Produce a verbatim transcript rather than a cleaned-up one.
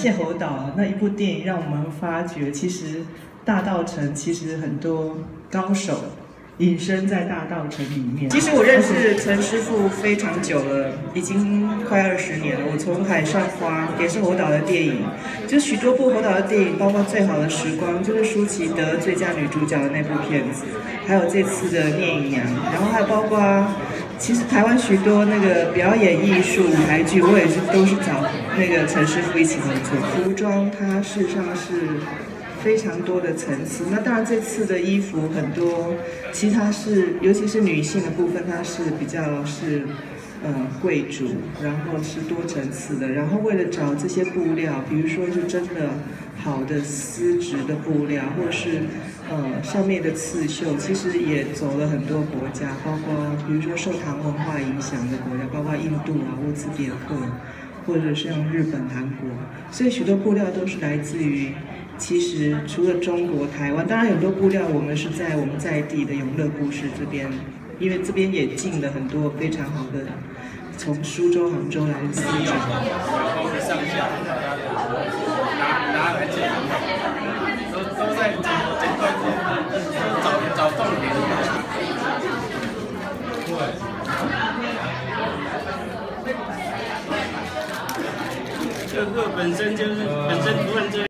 谢侯导那一部电影，让我们发觉，其实大稻埕其实很多高手隐身在大稻埕里面。其实我认识陈师傅非常久了，已经快二十年了。我从《海上花》也是侯导的电影，就许多部侯导的电影，包括《最好的时光》，就是舒淇得最佳女主角的那部片子，还有这次的《聂隐娘》，然后还包括。其实台湾许多那个表演艺术舞台剧，我也是都是找那个陈师傅一起合作。服装它事实上是非常多的层次，那当然这次的衣服很多，其实它是尤其是女性的部分，它是比较是呃贵族，然后是多层次的。然后为了找这些布料，比如说是真的好的丝质的布料，或者是呃上面的刺绣，其实也走了很多国家，包括比如说受唐文化影响的国家，包括印度啊、乌兹别克，或者是像日本、韩国，所以许多布料都是来自于。其实除了中国、台湾，当然很多布料我们是在我们在地的永乐故事这边，因为这边也进了很多非常好的从苏州、杭州来的丝绸。上下拿拿个剪，都都在这这段找找重点。对。这个本身就是本身不认真。